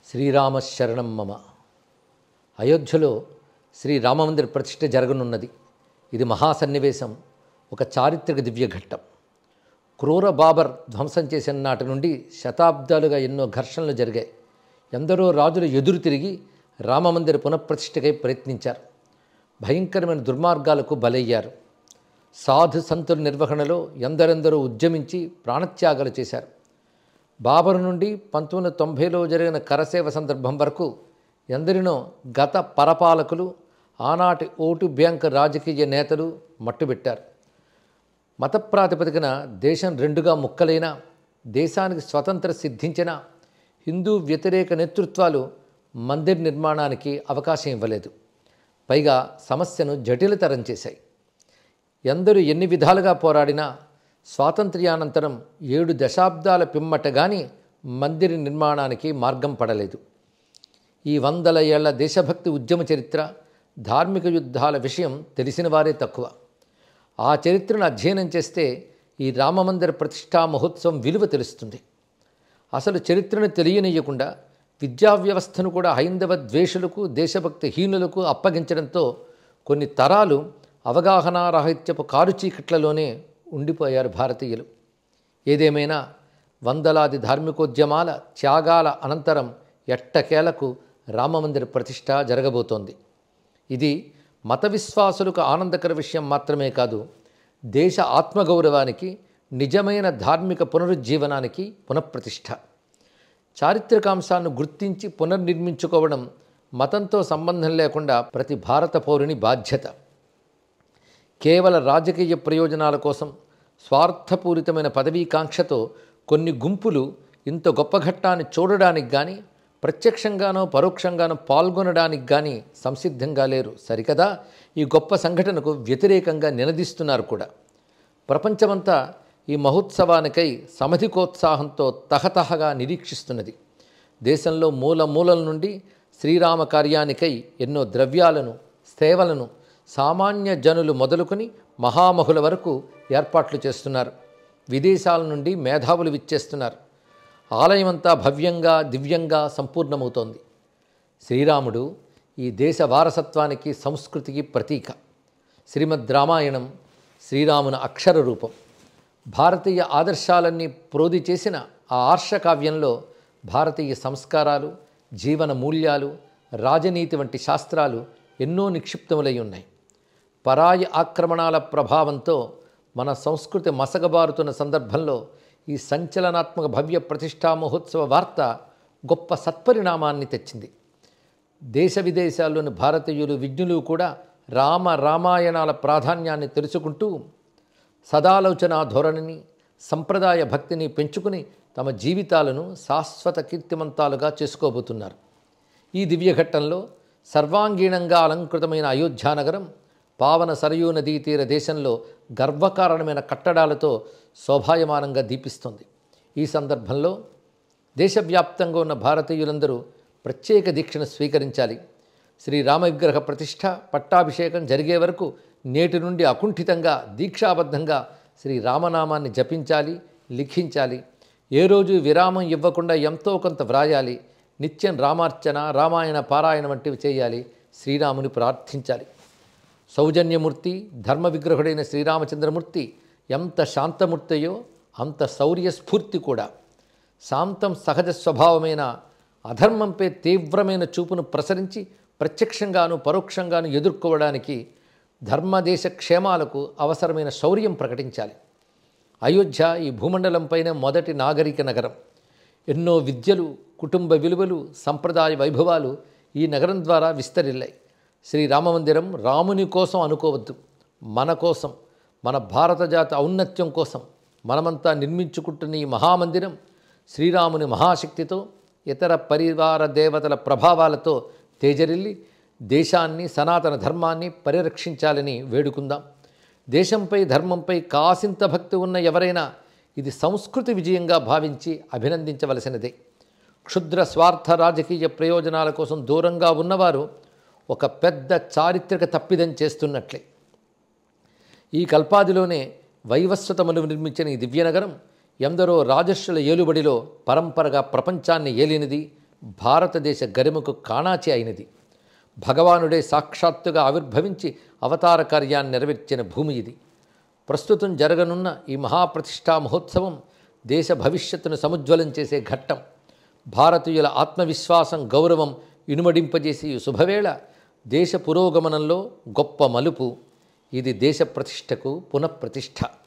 శ్రీరామ శరణం మమ. అయోధ్యలో శ్రీరామమందిర ప్రతిష్ఠ జరగనున్నది. ఇది మహాసన్నివేశం, ఒక చారిత్రక దివ్యఘట్టం. క్రూర బాబర్ ధ్వంసం చేసిన నాటి నుండి శతాబ్దాలుగా ఎన్నో ఘర్షణలు జరిగాయి. ఎందరో రాజులు ఎదురు తిరిగి రామమందిర పునఃప్రతిష్ఠకై ప్రయత్నించారు. భయంకరమైన దుర్మార్గాలకు బలయ్యారు. సాధు సంతుల నిర్వహణలో ఎందరెందరో ఉద్యమించి ప్రాణత్యాగాలు చేశారు. బాబరు నుండి 1990లో జరిగిన కరసేవ సందర్భం వరకు ఎందరినో గత పరపాలకులు, ఆనాటి ఓటు బ్యాంక్ రాజకీయ నేతలు మట్టుబెట్టారు. మత ప్రాతిపదికన దేశం రెండుగా ముక్కలైనా, దేశానికి స్వతంత్ర సిద్ధించిన హిందూ వ్యతిరేక నేతృత్వాలు మందిర్ నిర్మాణానికి అవకాశం ఇవ్వలేదు. పైగా సమస్యను జటిలతరం చేశాయి. ఎందరూ ఎన్ని విధాలుగా పోరాడినా స్వాతంత్ర్యానంతరం 7 దశాబ్దాల పిమ్మట గాని మందిర నిర్మాణానికి మార్గం పడలేదు. ఈ 100 ఏళ్ల దేశభక్తి ఉద్యమ చరిత్ర, ధార్మిక యుద్ధాల విషయం తెలిసిన వారే తక్కువ. ఆ చరిత్రను అధ్యయనం చేస్తే ఈ రామమందిర ప్రతిష్టా మహోత్సవం విలువ తెలుస్తుంది. అసలు చరిత్రను తెలియనీయకుండా విద్యా వ్యవస్థను కూడా హైందవ ద్వేషులకు, దేశభక్తి హీనులకు అప్పగించడంతో కొన్ని తరాలు అవగాహనారాహిత్యపు కారుచీకట్లలోనే ఉండిపోయారు భారతీయులు. ఏదేమైనా వందలాది ధార్మికోద్యమాల త్యాగాల అనంతరం ఎట్టకేలకు రామమందిర ప్రతిష్ఠ జరగబోతోంది. ఇది మత విశ్వాసులకు ఆనందకర విషయం మాత్రమే కాదు, దేశ ఆత్మగౌరవానికి, నిజమైన ధార్మిక పునరుజ్జీవనానికి పునఃప్రతిష్ఠ. చారిత్రకాంశాలను గుర్తించి పునర్నిర్మించుకోవడం మతంతో సంబంధం లేకుండా ప్రతి భారత పౌరుని బాధ్యత. కేవల రాజకీయ ప్రయోజనాల కోసం, స్వార్థపూరితమైన పదవీకాంక్షతో కొన్ని గుంపులు ఇంత గొప్ప ఘట్టాన్ని చూడడానికి కానీ, ప్రత్యక్షంగానో పరోక్షంగానో పాల్గొనడానికి కానీ సంసిద్ధంగా లేరు. సరికదా, ఈ గొప్ప సంఘటనకు వ్యతిరేకంగా నినదిస్తున్నారు కూడా. ప్రపంచమంతా ఈ మహోత్సవానికై సమధికోత్సాహంతో తహతహగా నిరీక్షిస్తున్నది. దేశంలో మూల మూలల నుండి శ్రీరామ కార్యానికై ఎన్నో ద్రవ్యాలను, సేవలను సామాన్య జనులు మొదలుకొని మహామహుల వరకు ఏర్పాట్లు చేస్తున్నారు. విదేశాల నుండి మేధావులు విచ్చేస్తున్నారు. ఆలయమంతా భవ్యంగా, దివ్యంగా సంపూర్ణమవుతోంది. శ్రీరాముడు ఈ దేశ వారసత్వానికి, సంస్కృతికి ప్రతీక. శ్రీమద్ రామాయణం శ్రీరాముని అక్షర రూపం. భారతీయ ఆదర్శాలన్నీ ప్రోది చేసిన ఆ ఆర్షకావ్యంలో భారతీయ సంస్కారాలు, జీవన మూల్యాలు, రాజనీతి వంటి శాస్త్రాలు ఎన్నో నిక్షిప్తములై ఉన్నాయి. పరాయి ఆక్రమణాల ప్రభావంతో మన సంస్కృతి మసకబారుతున్న సందర్భంలో ఈ సంచలనాత్మక భవ్య ప్రతిష్టా మహోత్సవ వార్త గొప్ప సత్పరిణామాన్ని తెచ్చింది. దేశ విదేశాల్లోని భారతీయులు, విజ్ఞులు కూడా రామాయణాల ప్రాధాన్యాన్ని తెలుసుకుంటూ సదాలోచనా ధోరణిని, సంప్రదాయ భక్తిని పెంచుకుని తమ జీవితాలను శాశ్వత కీర్తిమంతాలుగా చేసుకోబోతున్నారు. ఈ దివ్యఘట్టంలో సర్వాంగీణంగా అలంకృతమైన అయోధ్యానగరం పావన సరయూ నదీ తీర దేశంలో గర్వకారణమైన కట్టడాలతో శోభాయమానంగా దీపిస్తుంది. ఈ సందర్భంలో దేశవ్యాప్తంగా ఉన్న భారతీయులందరూ ప్రత్యేక దీక్షను స్వీకరించాలి. శ్రీరామ విగ్రహ ప్రతిష్ఠ, పట్టాభిషేకం జరిగే వరకు నేటి నుండి అకుంఠితంగా, దీక్షాబద్ధంగా శ్రీరామనామాన్ని జపించాలి, లిఖించాలి. ఏ రోజు విరామం ఇవ్వకుండా ఎంతో కొంత వ్రాయాలి. నిత్యం రామార్చన, రామాయణ పారాయణ వంటివి చేయాలి. శ్రీరాముని ప్రార్థించాలి. సౌజన్యమూర్తి, ధర్మ విగ్రహుడైన శ్రీరామచంద్రమూర్తి ఎంత శాంతమూర్తయో అంత శౌర్యస్ఫూర్తి కూడా. శాంతం సహజ స్వభావమైన అధర్మంపై తీవ్రమైన చూపును ప్రసరించి ప్రత్యక్షంగాను పరోక్షంగాను ఎదుర్కోవడానికి ధర్మదేశ క్షేమాలకు అవసరమైన శౌర్యం ప్రకటించాలి. అయోధ్య ఈ భూమండలంపైన మొదటి నాగరిక నగరం. ఎన్నో విద్యలు, కుటుంబ విలువలు, సంప్రదాయ వైభవాలు ఈ నగరం ద్వారా విస్తరిల్లాయి. శ్రీరామమందిరం రాముని కోసం అనుకోవద్దు, మన కోసం, మన భారత జాతి ఔన్నత్యం కోసం మనమంతా నిర్మించుకుంటున్న ఈ మహామందిరం శ్రీరాముని మహాశక్తితో, ఇతర పరివార దేవతల ప్రభావాలతో తేజరిల్లి దేశాన్ని, సనాతన ధర్మాన్ని పరిరక్షించాలని వేడుకుందాం. దేశంపై, ధర్మంపై కాసింత భక్తి ఉన్న ఎవరైనా ఇది సంస్కృతి విజయంగా భావించి అభినందించవలసినదే. క్షుద్ర స్వార్థ రాజకీయ ప్రయోజనాల కోసం దూరంగా ఉన్నవారు ఒక పెద్ద చారిత్రక తప్పిదం చేస్తున్నట్లే. ఈ కల్పాదిలోనే వైవస్వతములు నిర్మించిన ఈ దివ్యనగరం ఎందరో రాజర్షుల ఏలుబడిలో పరంపరగా ప్రపంచాన్ని ఏలినది, భారతదేశ గరిమకు కాణాచి అయినది. భగవానుడే సాక్షాత్తుగా ఆవిర్భవించి అవతార కార్యాన్ని నెరవేర్చిన భూమి ఇది. ప్రస్తుతం జరగనున్న ఈ మహాప్రతిష్ఠా మహోత్సవం దేశ భవిష్యత్తును సముజ్వలం చేసే ఘట్టం. భారతీయుల ఆత్మవిశ్వాసం, గౌరవం ఇనుమడింపజేసే ఈ శుభవేళ దేశ పురోగమనంలో గొప్ప మలుపు. ఇది దేశ ప్రతిష్టకు పునఃప్రతిష్ఠ.